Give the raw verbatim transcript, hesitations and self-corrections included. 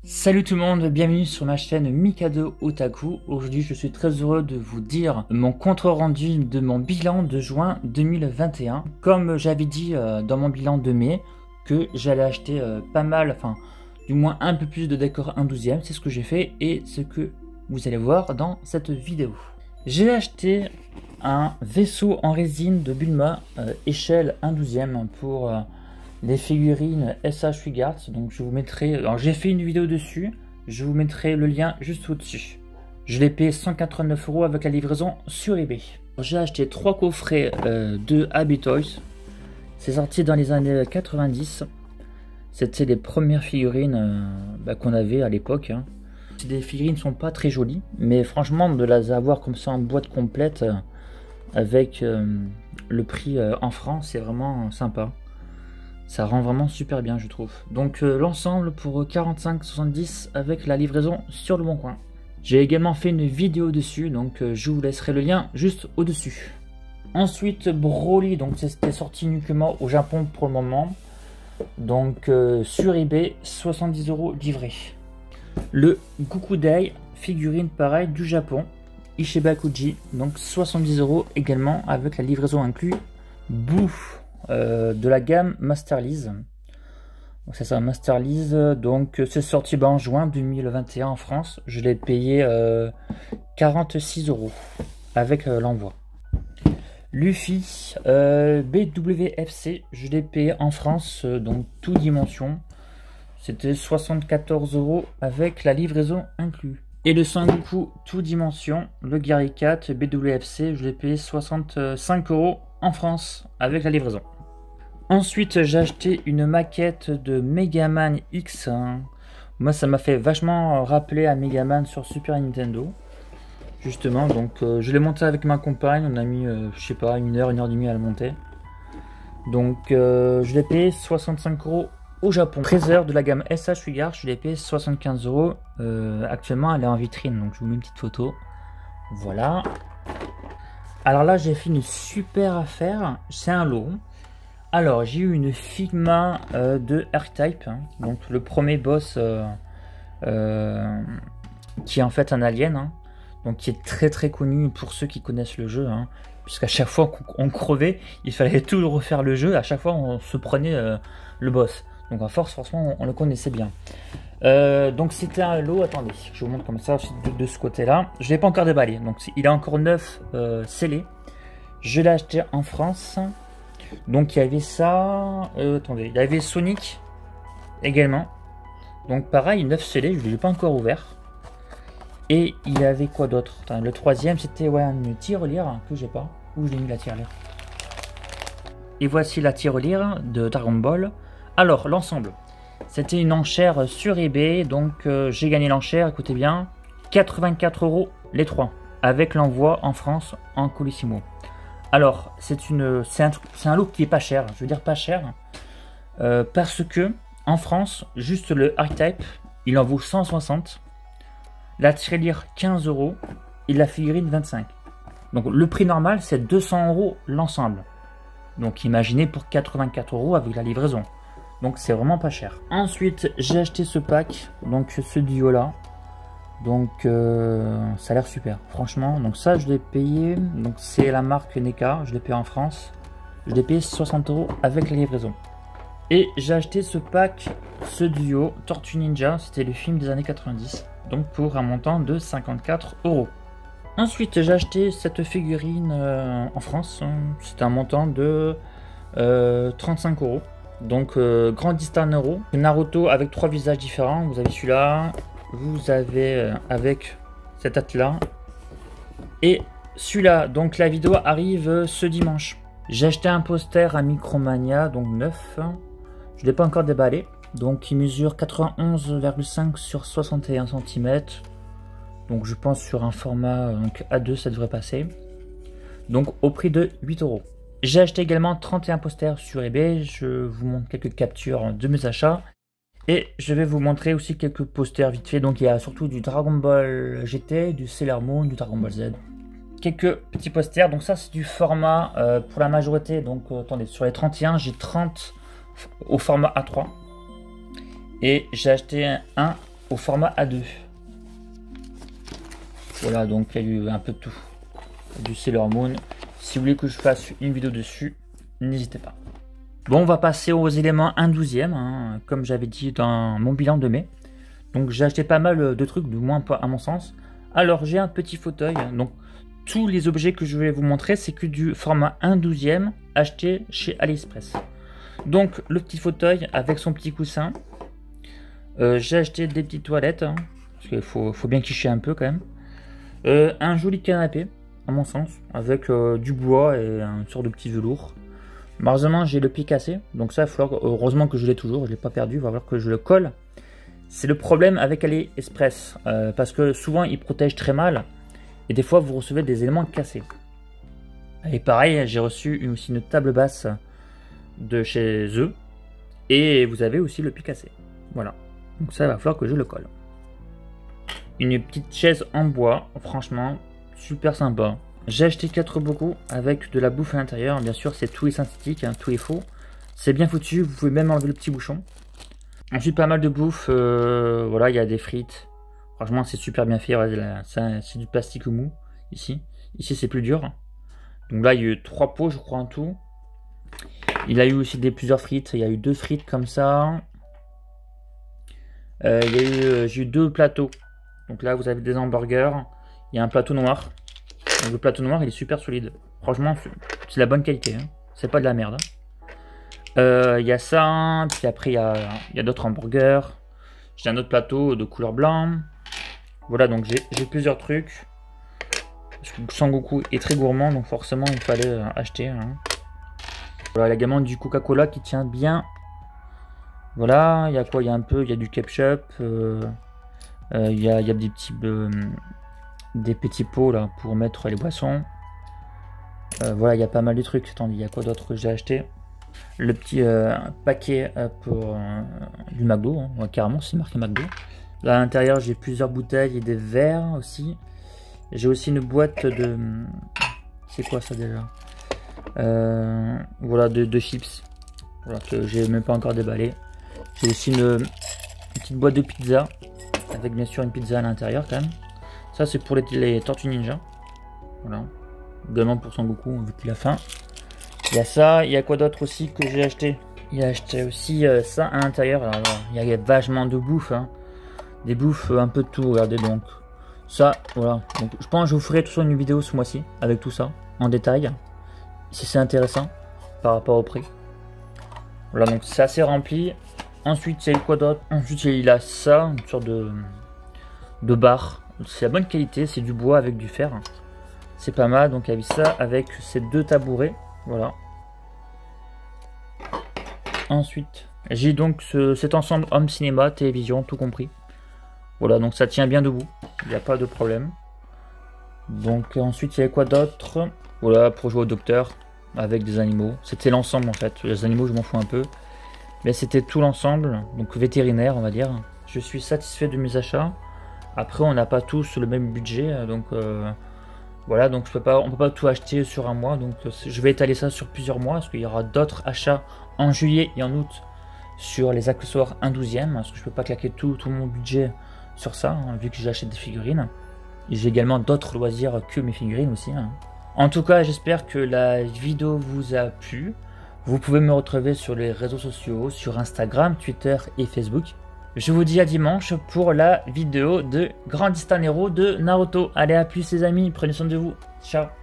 Salut tout le monde, bienvenue sur ma chaîne Mikado Otaku. Aujourd'hui je suis très heureux de vous dire mon compte rendu de mon bilan de juin deux mille vingt et un. Comme j'avais dit euh, dans mon bilan de mai que j'allais acheter euh, pas mal, enfin du moins un peu plus de décors un douzième, c'est ce que j'ai fait et ce que vous allez voir dans cette vidéo. J'ai acheté un vaisseau en résine de Bulma euh, échelle un douzième pour... Euh, les figurines S H Figuarts, donc je vous mettrai, alors j'ai fait une vidéo dessus, je vous mettrai le lien juste au-dessus. Je l'ai payé cent quatre-vingt-neuf euros avec la livraison sur eBay. J'ai acheté trois coffrets euh, de Happy Toys, c'est sorti dans les années quatre-vingt-dix, c'était les premières figurines euh, bah, qu'on avait à l'époque. Hein. Les figurines ne sont pas très jolies, mais franchement de les avoir comme ça en boîte complète, euh, avec euh, le prix euh, en francs, c'est vraiment sympa. Ça rend vraiment super bien je trouve. Donc euh, l'ensemble pour quarante-cinq soixante-dix avec la livraison sur le bon coin. J'ai également fait une vidéo dessus, donc euh, je vous laisserai le lien juste au dessus. Ensuite Broly, donc c'était sorti uniquement au Japon pour le moment. Donc euh, sur eBay, soixante-dix euros livré. Le Gokudai, figurine pareil du Japon. Ishibakuji, donc soixante-dix euros également avec la livraison inclus. Bouffe. Euh, de la gamme Masterlize. C'est ça, Masterlize. Donc c'est sorti bah, en juin deux mille vingt et un en France. Je l'ai payé euh, quarante-six euros avec euh, l'envoi. Luffy euh, B W F C, je l'ai payé en France, euh, donc tout dimension. C'était soixante-quatorze euros avec la livraison inclus. Et le Sangoku tout dimension, le Gary quatre B W F C, je l'ai payé soixante-cinq euros en France avec la livraison. Ensuite j'ai acheté une maquette de Megaman X. Moi ça m'a fait vachement rappeler à Megaman sur Super Nintendo. Justement, donc euh, je l'ai monté avec ma compagne, on a mis euh, je sais pas une heure, une heure et demie à le monter. Donc euh, je l'ai payé soixante-cinq euros au Japon. treize heures de la gamme S H Figuarts, je l'ai payé soixante-quinze euros. Euh, actuellement elle est en vitrine, donc je vous mets une petite photo. Voilà. Alors là j'ai fait une super affaire, c'est un lot. Alors j'ai eu une Figma euh, de R-Type, hein, donc le premier boss euh, euh, qui est en fait un alien, hein, donc qui est très très connu pour ceux qui connaissent le jeu, hein, puisqu'à chaque fois qu'on crevait, il fallait tout refaire le jeu, à chaque fois on se prenait euh, le boss, donc à force forcément on, on le connaissait bien. Euh, donc c'était un lot, attendez, je vous montre comme ça de, de ce côté là, je l'ai pas encore déballé, donc il est encore neuf euh, scellé, je l'ai acheté en France. Donc il y avait ça, euh, attendez, il y avait Sonic également. Donc pareil, neuf scellé, je ne l'ai pas encore ouvert. Et il y avait quoi d'autre? Le troisième c'était ouais, une tirelire que j'ai pas. Où je l'ai mis la tirelire? Et voici la tirelire de Dragon Ball. Alors l'ensemble, c'était une enchère sur eBay, donc euh, j'ai gagné l'enchère, écoutez bien, quatre-vingt-quatre euros les trois, avec l'envoi en France en Colissimo. Alors, c'est une, c'est un, c'est un lot qui est pas cher, je veux dire pas cher, euh, parce que en France, juste le R-Type, il en vaut cent soixante, la tirelire quinze euros et la figurine vingt-cinq. Donc le prix normal c'est deux cents euros l'ensemble. Donc imaginez pour quatre-vingt-quatre euros avec la livraison. Donc c'est vraiment pas cher. Ensuite, j'ai acheté ce pack, donc ce duo là. Donc euh, ça a l'air super franchement, donc ça je l'ai payé, donc c'est la marque NECA, je l'ai payé en France, je l'ai payé soixante euros avec la livraison. Et j'ai acheté ce pack, ce duo Tortue Ninja, c'était le film des années quatre-vingt-dix, donc pour un montant de cinquante-quatre euros. Ensuite j'ai acheté cette figurine euh, en France, c'était un montant de euh, trente-cinq euros, donc euh, grandissant en euros, Naruto avec trois visages différents, vous avez celui-là, vous avez euh, avec cet atlas et celui-là. Donc la vidéo arrive euh, ce dimanche. J'ai acheté un poster à Micromania, donc neuf. Je ne l'ai pas encore déballé. Donc il mesure quatre-vingt-onze virgule cinq sur soixante et un centimètres. Donc je pense sur un format donc, A deux ça devrait passer. Donc au prix de huit euros. J'ai acheté également trente et un posters sur eBay. Je vous montre quelques captures de mes achats. Et je vais vous montrer aussi quelques posters vite fait. Donc il y a surtout du Dragon Ball G T, du Sailor Moon, du Dragon Ball Z. Quelques petits posters. Donc ça c'est du format euh, pour la majorité. Donc euh, attendez, sur les trente et un, j'ai trente au format A trois. Et j'ai acheté un au format A deux. Voilà, donc il y a eu un peu de tout. Du Sailor Moon. Si vous voulez que je fasse une vidéo dessus, n'hésitez pas. Bon, on va passer aux éléments un douzième, hein, comme j'avais dit dans mon bilan de mai. Donc j'ai acheté pas mal de trucs, du moins pas à mon sens. Alors j'ai un petit fauteuil, donc tous les objets que je vais vous montrer, c'est que du format un douzième acheté chez AliExpress. Donc le petit fauteuil avec son petit coussin. Euh, j'ai acheté des petites toilettes, hein, parce qu'il faut, faut bien quicher un peu quand même. Euh, un joli canapé, à mon sens, avec euh, du bois et une sorte de petit velours. Malheureusement j'ai le pied cassé, donc ça il va falloir, heureusement que je l'ai toujours, je l'ai pas perdu, il va falloir que je le colle. C'est le problème avec AliExpress, euh, parce que souvent ils protègent très mal, et des fois vous recevez des éléments cassés. Et pareil, j'ai reçu aussi une table basse de chez eux, et vous avez aussi le pied cassé. Voilà, donc ça il va falloir que je le colle. Une petite chaise en bois, franchement, super sympa. J'ai acheté quatre bocaux avec de la bouffe à l'intérieur. Bien sûr, c'est tout est synthétique, hein, tout est faux. C'est bien foutu, vous pouvez même enlever le petit bouchon. Ensuite, pas mal de bouffe. Euh, voilà, il y a des frites. Franchement, c'est super bien fait. C'est du plastique mou, ici. Ici, c'est plus dur. Donc là, il y a eu trois pots, je crois, en tout. Il y a eu aussi des plusieurs frites. Il y a eu deux frites comme ça. Euh, il y a eu, euh, j'ai eu deux plateaux. Donc là, vous avez des hamburgers. Il y a un plateau noir. Donc le plateau noir, il est super solide. Franchement, c'est la bonne qualité. Hein. C'est pas de la merde. Il euh, y a ça. Puis après, il y a, y a d'autres hamburgers. J'ai un autre plateau de couleur blanc. Voilà, donc j'ai plusieurs trucs. Sangoku est très gourmand, donc forcément, il fallait euh, acheter. Hein. Voilà, il y a également du Coca-Cola qui tient bien. Voilà, il y a quoi? Il y a un peu, il y a du ketchup. Euh, euh, il y, a, y a des petits... Euh, des petits pots là pour mettre les boissons. Euh, voilà, il y a pas mal de trucs. Attendez, il y a quoi d'autre que j'ai acheté? Le petit euh, paquet euh, pour euh, du McDo, hein. Ouais, carrément, c'est marqué McDo. Là à l'intérieur, j'ai plusieurs bouteilles et des verres aussi. J'ai aussi une boîte de... C'est quoi ça déjà? euh, Voilà, de, de chips. Voilà, que j'ai même pas encore déballé. J'ai aussi une, une petite boîte de pizza avec bien sûr une pizza à l'intérieur quand même. Ça c'est pour les, les Tortues Ninja. Voilà. Également pour Sangoku vu qu'il a faim. Il y a ça. Il y a quoi d'autre aussi que j'ai acheté? Il y a acheté aussi euh, ça à l'intérieur. Alors il y a vachement de bouffe. Hein. Des bouffes, un peu de tout. Regardez donc. Ça, voilà. Donc, je pense que je vous ferai toute une vidéo ce mois-ci avec tout ça en détail. Si c'est intéressant par rapport au prix. Voilà, donc c'est assez rempli. Ensuite, il y a quoi d'autre? Ensuite, il a ça, une sorte de, de barre. C'est la bonne qualité, c'est du bois avec du fer. C'est pas mal, donc il y a ça avec ces deux tabourets. Voilà. Ensuite, j'ai donc ce, cet ensemble home cinéma, télévision, tout compris. Voilà, donc ça tient bien debout. Il n'y a pas de problème. Donc ensuite, il y a quoi d'autre? Voilà, pour jouer au docteur avec des animaux. C'était l'ensemble en fait. Les animaux, je m'en fous un peu. Mais c'était tout l'ensemble, donc vétérinaire, on va dire. Je suis satisfait de mes achats. Après, on n'a pas tous le même budget, donc euh, voilà, donc je peux pas, on peut pas tout acheter sur un mois, donc je vais étaler ça sur plusieurs mois, parce qu'il y aura d'autres achats en juillet et en août sur les accessoires un douzième, parce que je peux pas claquer tout, tout mon budget sur ça, hein, vu que j'achète des figurines. Et j'ai également d'autres loisirs que mes figurines aussi. Hein. En tout cas, j'espère que la vidéo vous a plu. Vous pouvez me retrouver sur les réseaux sociaux, sur Instagram, Twitter et Facebook. Je vous dis à dimanche pour la vidéo de Grandistan Hero de Naruto. Allez, à plus les amis, prenez soin de vous. Ciao.